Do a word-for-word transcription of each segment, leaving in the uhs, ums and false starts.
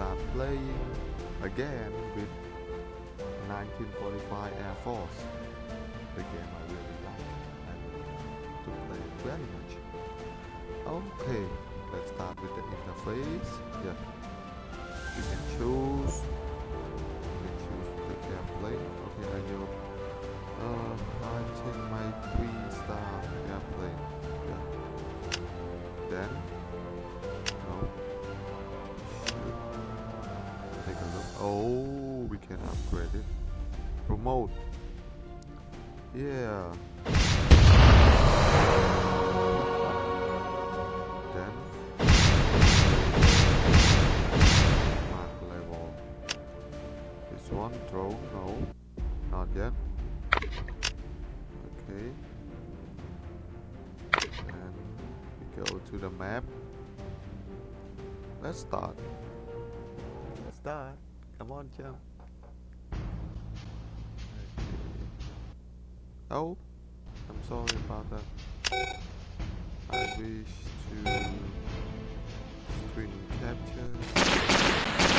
start playing again with nineteen forty-five Air Force. The game I really like. I want to play it very much. Okay, let's start with the interface. Yeah, you can choose. You can choose the airplane. Okay, I know. Uh, I take my three-star airplane. Yeah. Then, no. Shoot. Take a look. Oh, we can upgrade it. Promote. Yeah. Then mark level. This one drone, no, not yet. Okay. And we go to the map. Let's start. Let's start. Come on, jump. Oh, I'm sorry about that. I wish to screen capture.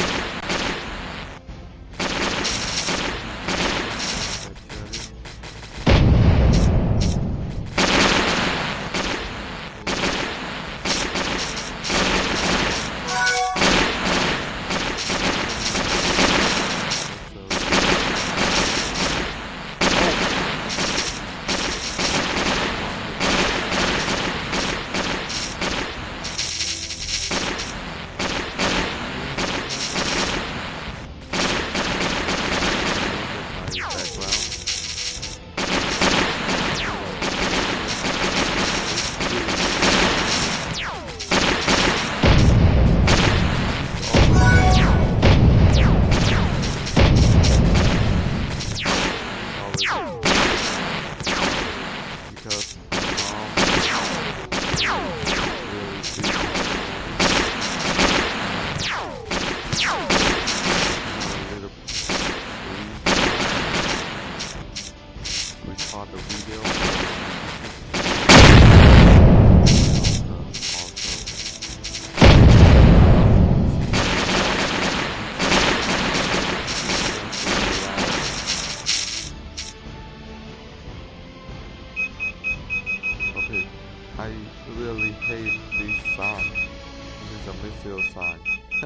I really hate this sound. This is a missile sign.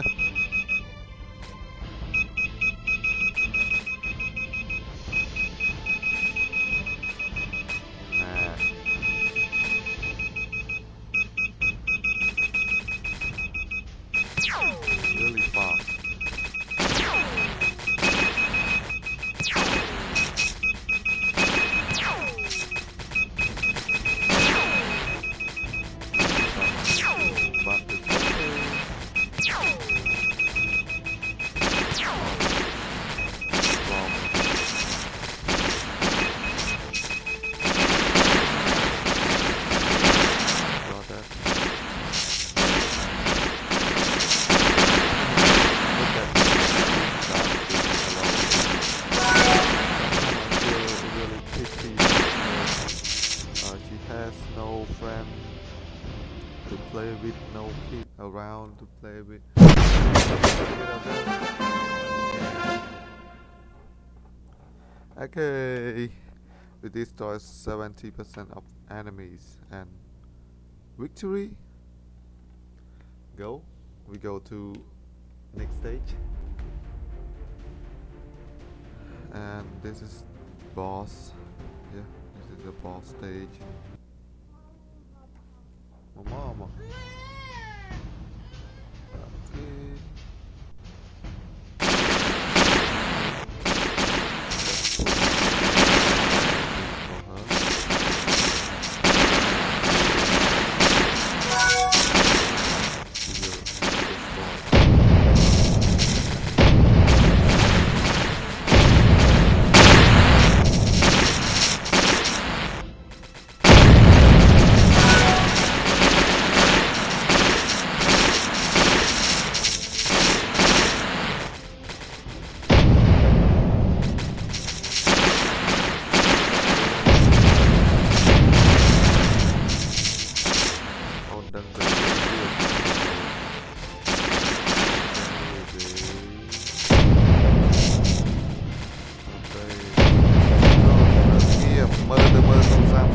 Nah. Really fast. No friend to play with, no kid around to play with. Okay, we destroy seventy percent of enemies and victory. Go, we go to next stage, and this is boss. Yeah, this is the boss stage. Mama. Okay.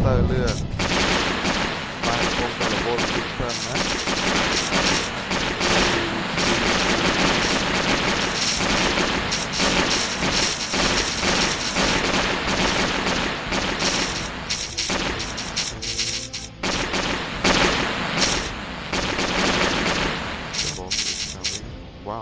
เตอร์เลือกไปตรงกับระบบพิกเซลนะว้าว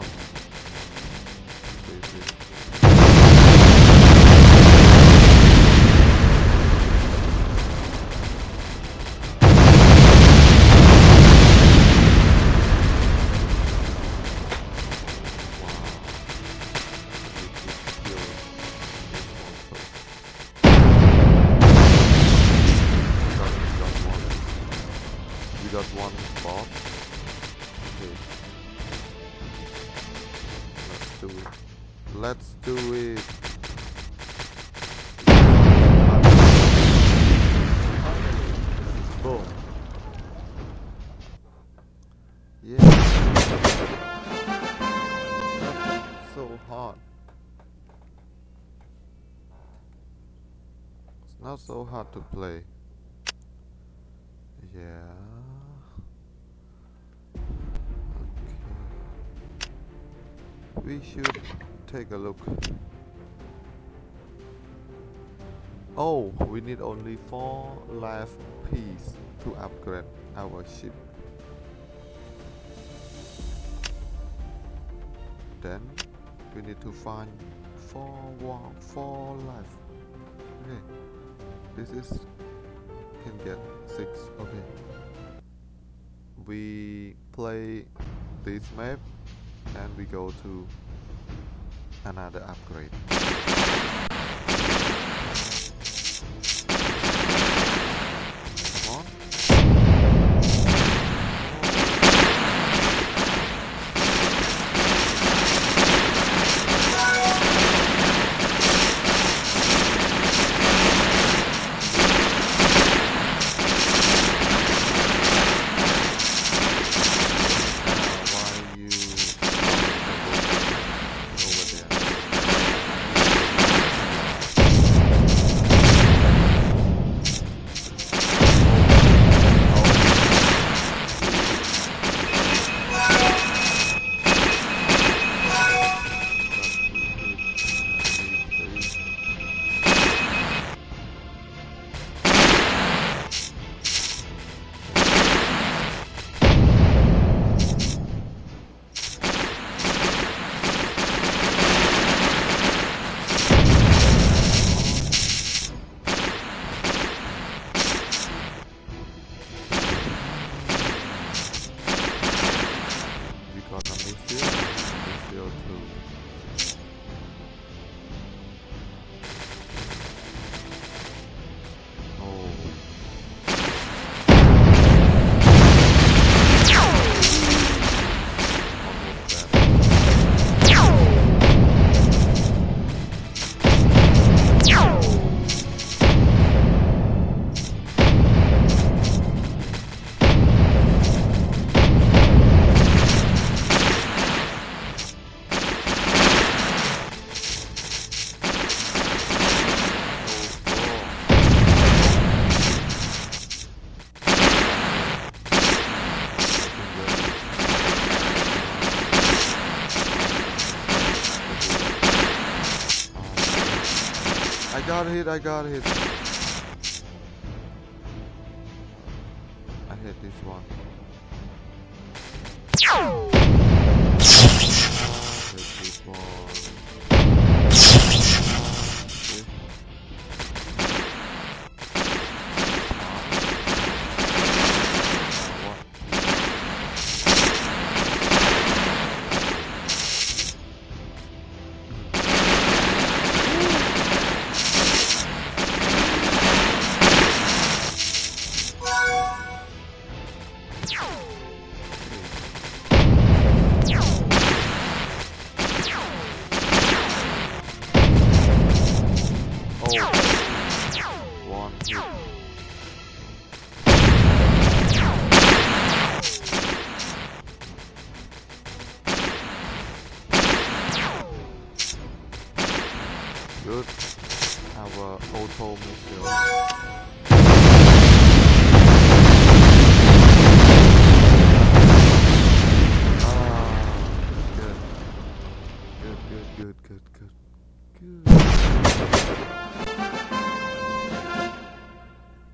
Got one boss. Okay. Let's do it. Let's do it. Boom. Yeah. That's so hard. It's not so hard to play. Yeah. We should take a look. Oh, we need only four life pieces to upgrade our ship. Then we need to find four one four life. Okay, this is can get six. Okay, we play this map. And we go to another upgrade. Come on. I got hit, I got hit. I hit this one. I hit this one.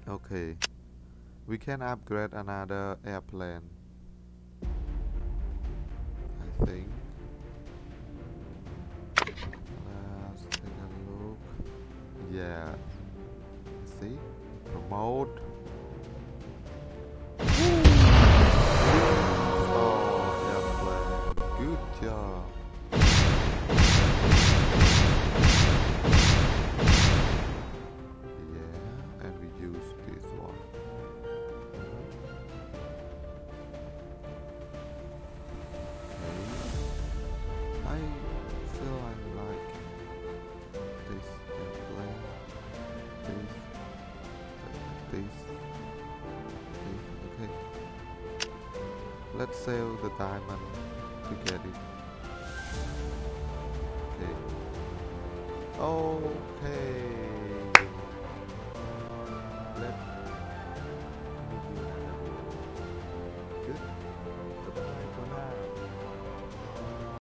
Okay, we can upgrade another airplane, I think. Let's take a look. Yeah, see, promote. Oh, airplane, good job. Yeah, and we use this one. Okay, I feel I like this airplane, this, this, this. Okay, let's sell the diamond to get it. Okay. Okay.